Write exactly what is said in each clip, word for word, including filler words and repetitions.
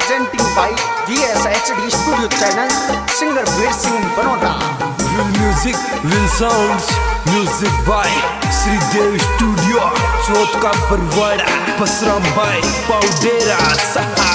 presenting by G S H D Studio Channel, singer Veer Singh Baroda. Will music, will sounds, music by Sri Dev Studio, Chot ka Parwada, Pasram by Paudera Saha.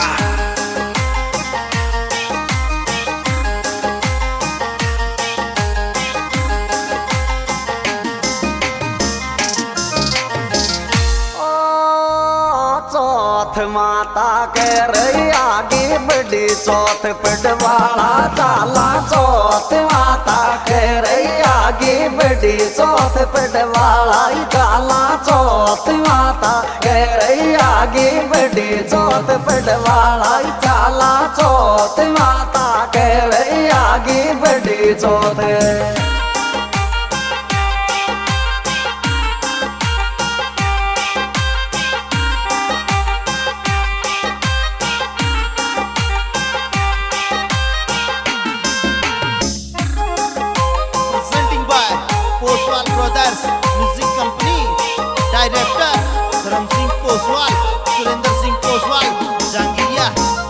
चौथ माता के रही आगे बड़ी चौथ पटवाला चाला चौथ माता के रही आगे बड़ी चौथ पटवाला चाला चौथ माता के रही आगे बड़ी चौथ पटवाला चाला चौथ माता के रही आगे बड़ी चौथ। Poswal brothers music company, director Dharam Singh Poswal, Surendra Singh Poswal, जहांगीरिया।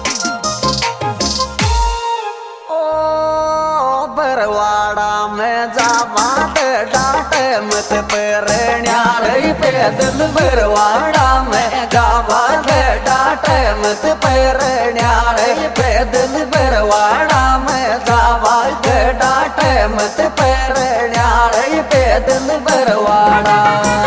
ओ बरवाड़ा में जावा डाटे मत पेरण्यारे पैदल बरवाड़ा में जावा डाटे मत पेरण्यारे पैदल बरवाड़ा में जावा डाटे मत पेरण्यारे पैदल बरवाड़ा।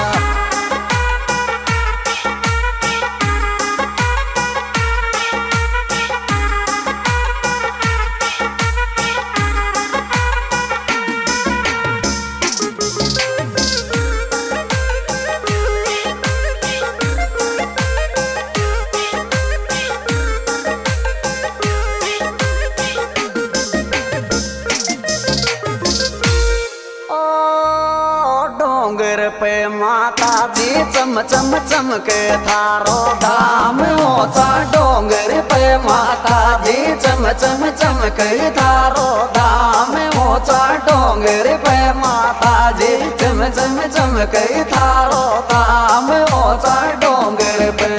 डोंगर पे माता जी चम चम चमके थारो धाम ऊंचा डोंगर पे माता जी चम चम चमके थारो धाम ऊंचा डोंगर पे माता जी चम चम चमके थारो धाम ऊंचा डोंगर पे।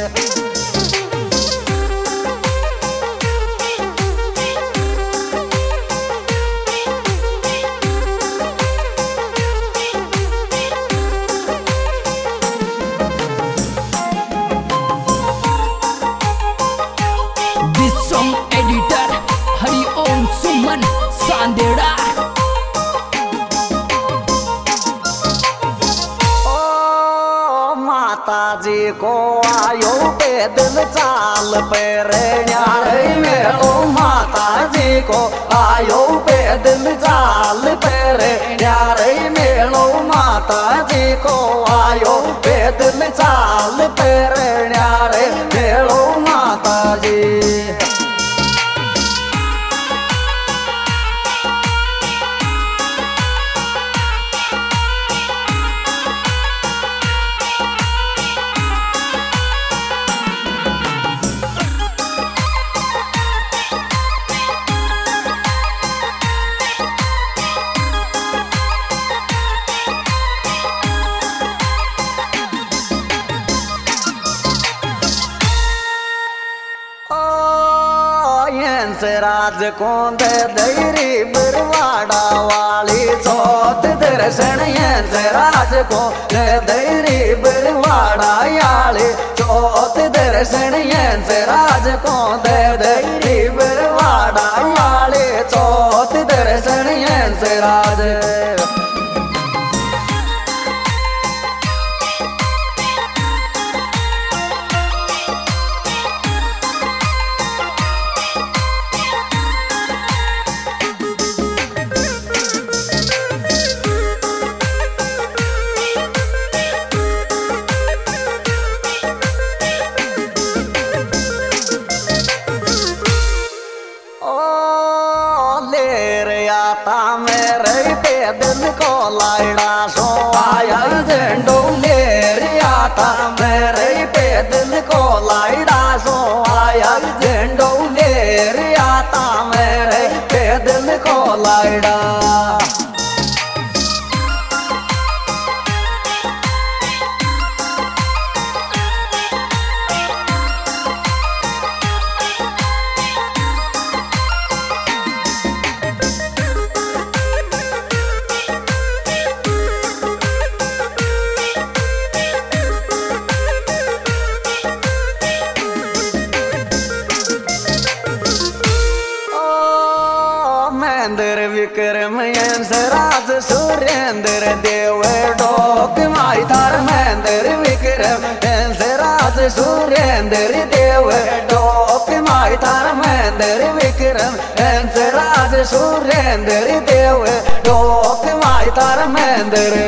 एडिटर हरि ओम सुमन सांदेड़ा। ओ माता जी को आयो पैदल चाल पेरण्यारे मेलो माता जी को आयो पैदल चाल पेरण्यारे मेलो माता जी को आयो पैदल चाल पेरण्यारे मेलो माता जी। राज को दे दैरी बरवाड़ा वाली चौथ दर्शन राज को दे दैरी बरवाड़ा वाली चौथ दर्शन राज को दे दैरी बरवाड़ा वाली चौथ दर्शन राज। मेरे पैदल को लाइड़ा सो आया झंडो ले आता मेरे पैदल को लाइड़ा सो आया झंडो ले आता मेरे पैदल को लाइड़ा। विक्रम राज सुरेंद्र देव डोक माई धर्मेंद्र विक्रम राज सुरेंद्र देव डोक माई धर्मेंद्र विक्रम राज सुरेंद्र देव डोक माई धर्मेंद्र।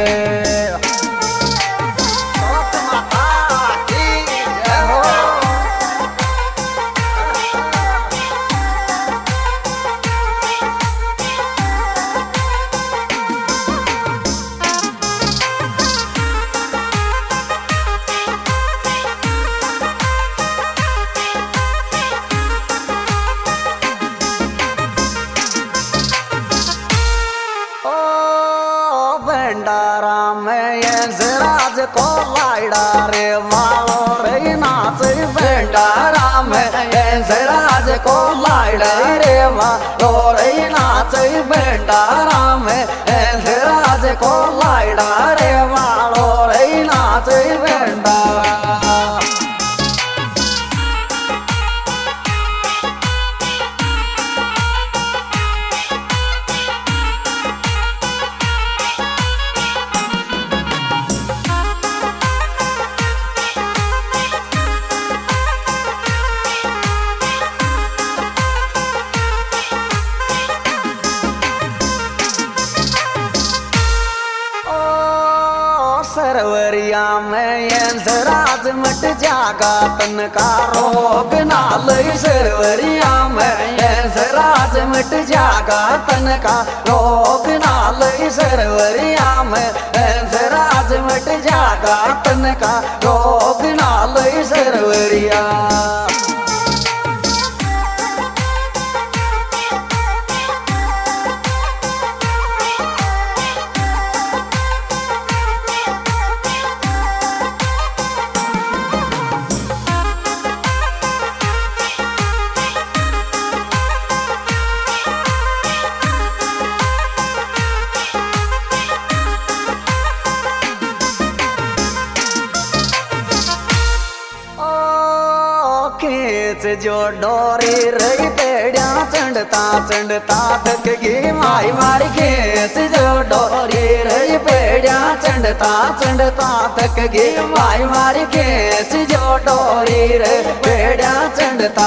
भंडारा में राज को लाइडा रे मालो रे नाच भंडारा में राज को लाइडा रे मालो रे नाच भंडारा में राज को लाइडा रे मालो रे नाच भंडारा। सरवरिया में राज मट जागा तन का रोग नाल सरवरिया में राज मट जागा तन का रोग नाल सरवरिया में राज मट जागा तन का रोग नाल सरवरिया। खींच जो डोरी रही पेड़िया चंडता चंडता थक गई माई मारी खींच जो डोरी रही पेड़िया चंडता चंडता थक गई माई मारी खींच जो डोरी रही पेड़िया चंडता।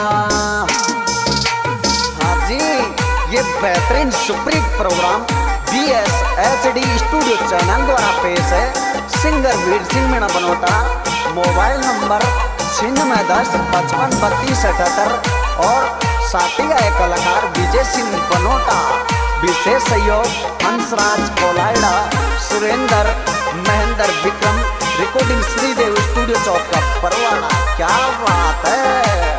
हाँ जी, ये बेहतरीन supreme program B S H D studio channel द्वारा पेश है। Singer Veer Singh Meena Banota, mobile number छिन्नवे दस पचपन बत्तीस अठहत्तर और साथी गायक कलाकार विजय सिंह बनोटा। विशेष सहयोग हंसराज कोलाइडा, सुरेंद्र महेंद्र विक्रम। रिकॉर्डिंग श्रीदेव स्टूडियो चौक का परवाना। क्या बात है।